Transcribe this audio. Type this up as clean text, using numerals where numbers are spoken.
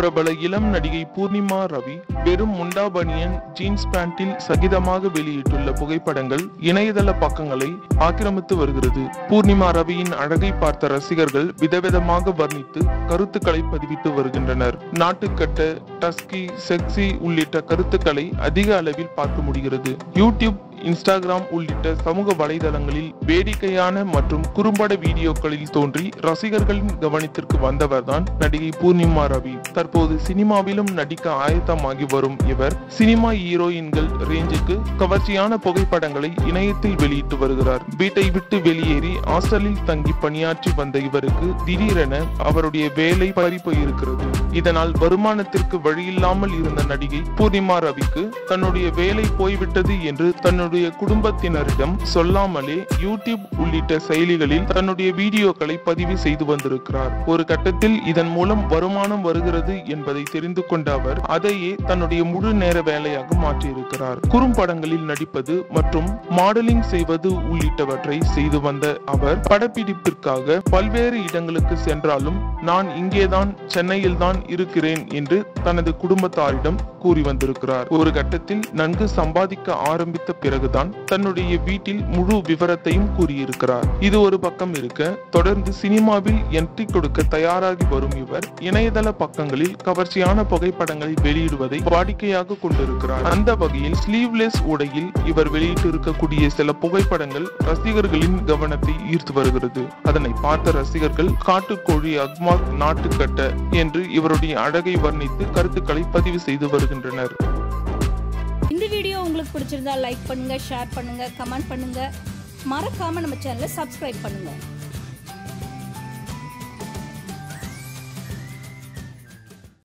பிரபல இளம் நடிகை பூர்ணிமா ரவி வெறும் முண்டா பனியன் ஜீன்ஸ் பேண்டில் சகிதமாக வெளியிட்டுள்ள புகைப்படங்கள் இணையதள பக்கங்களை ஆக்கிரமித்து வருகிறது. பூர்ணிமா ரவியின் அழகை பார்த்த ரசிகர்கள் விதவிதமாக வர்ணித்து கருத்துக்களை பதிவிட்டு வருகின்றனர். நாட்டுக்கட்ட, டஸ்கி, செக்ஸி உள்ளிட்ட கருத்துக்களை அதிக அளவில் பார்க்க முடிகிறது. யூடியூப், இன்ஸ்டாகிராம் உள்ளிட்ட சமூக வலைதளங்களில் வேடிக்கையான மற்றும் குறும்பட வீடியோக்களில் தோன்றி ரசிகர்களின் கவனத்திற்கு வந்தவர்தான் நடிகை பூர்ணிமா ரவி. தற்போது சினிமாவிலும் நடிக்க ஆயத்தமாகி வரும் இவர் சினிமா ஹீரோயின்கள் ரேஞ்சுக்கு கவர்ச்சியான புகைப்படங்களை இணையத்தில் வெளியிட்டு வருகிறார். வீட்டை விட்டு வெளியேறி ஹாஸ்டலில் தங்கி பணியாற்றி வந்த இவருக்கு திடீரென அவருடைய வேலை பறிபோயிருக்கிறது. இதனால் வருமானத்திற்கு வழியில்லாமல் இருந்த நடிகை பூர்ணிமா ரவிக்கு தன்னுடைய வேலை போய்விட்டது என்று தன்னுடைய குடும்பத்தினரிடம் சொல்லாமலே யூடியூப் உள்ளிட்ட செயலிகளில் தன்னுடைய வீடியோக்களை பதிவு செய்து வந்திருக்கிறார். ஒரு கட்டத்தில் இதன் மூலம் வருமானம் வருகிறது என்பதை தெரிந்து கொண்ட அவர் அதையே தன்னுடைய முழு நேர வேலையாக மாற்றியிருக்கிறார். குறும்படங்களில் நடிப்பது மற்றும் மாடலிங் செய்வது உள்ளிட்டவற்றை செய்து வந்த அவர் படப்பிடிப்பிற்காக பல்வேறு இடங்களுக்கு சென்றாலும் நான் இங்கேதான், சென்னையில் தான் இருக்கிறேன் என்று தனது குடும்பத்தாரிடம் கூறி வந்திருக்கிறார். ஒரு கட்டத்தில் நன்கு சம்பாதிக்க ஆரம்பித்த பிறகுதான் தன்னுடைய வீட்டில் முழு விவரத்தையும் கூறியிருக்கிறார். இது ஒரு பக்கம் இருக்க, தொடர்ந்து சினிமாவில் என்ட்ரி கொடுக்க தயாராகி வரும் இவர் இணையதள பக்கங்களில் கவர்ச்சியான புகைப்படங்களை வெளியிடுவதை வாடிக்கையாக கொண்டிருக்கிறார். அந்த வகையில் ஸ்லீவ்லெஸ் உடையில் இவர் வெளியிட்டு இருக்கக்கூடிய சில புகைப்படங்கள் ரசிகர்களின் கவனத்தை ஈர்த்து வருகிறது. அதனை பார்த்த ரசிகர்கள் காட்டுக்கோழி, அக்மார்க், நாட்டுக்கட்ட என்று இவருடைய அழகை வர்ணித்து கருத்துக்களை பதிவு செய்து வருகின்றனர். இந்த வீடியோ உங்களுக்கு பிடிச்சிருந்தா லைக் பண்ணுங்க, ஷேர் பண்ணுங்க, கமெண்ட் பண்ணுங்க. மறக்காம நம்ம சேனலை சப்ஸ்கிரைப் பண்ணுங்க.